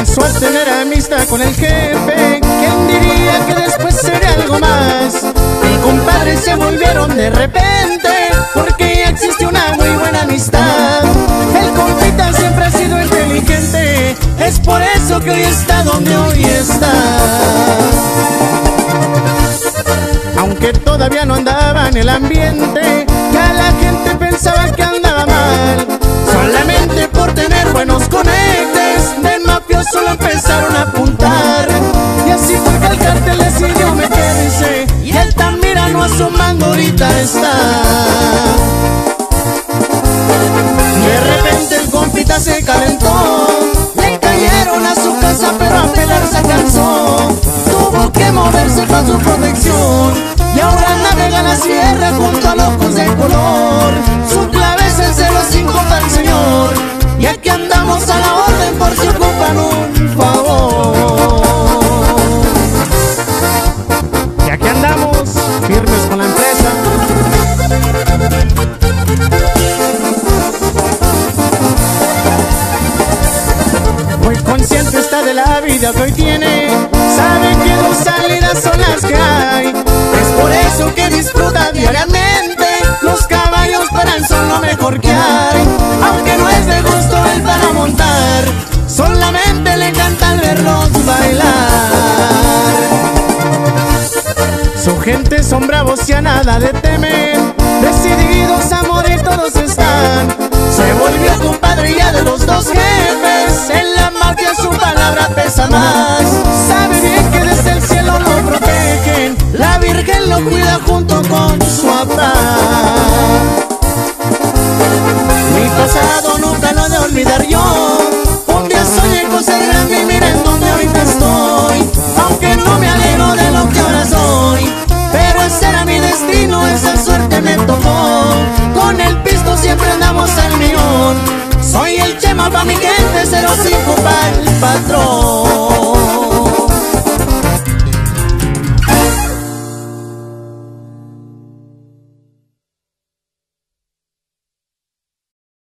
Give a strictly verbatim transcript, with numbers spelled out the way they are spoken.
comenzó a tener amistad con el jefe. ¿Quién diría que después sería algo más? Mi compadre se volvieron de repente, porque ya existe una muy buena amistad. El compita siempre ha sido inteligente, es por eso que hoy está donde hoy está. Aunque todavía no andaba en el ambiente, ya la gente pensaba que andaba mal. Solamente por tener buenos conectes, del mafioso lo empezaron a apuntar. Y así fue que el cartel decidió meterse, y el Tamirano asomando ahorita está. De repente el compita se calentó, le cayeron a su casa pero a pelar se cansó. Tuvo que moverse para su protección, y ahora navega la sierra junto a locos de color. Su clave es el cero cinco para el señor, y aquí andamos a la orden por si ocupan un favor. Y aquí andamos firmes con la empresa. Muy consciente está de la vida que hoy tiene, sabe que dos salidas son las que hay. Es por eso que disfruta diariamente, los caballos para él son lo mejor que hay. Aunque no es de gusto él para montar, solamente le encanta al verlos bailar. Su gente son bravos y a nada le temen, decididos a morir todos están. Se volvió compadre ya de los dos jefes, en la mafia su palabra pesa más. Sabe bien que desde el cielo lo protegen, la Virgen lo cuida junto con su papá. Mi pasado nunca lo he de olvidar yo, un día soñé con ser grande y miren donde ahorita estoy. Aunque no me alegro de lo que ahora soy, pero ese era mi destino, esa suerte me tocó. Con el pisto siempre andamos al millón, soy el Chema pa' mi gente, cero cinco pa' el patrón.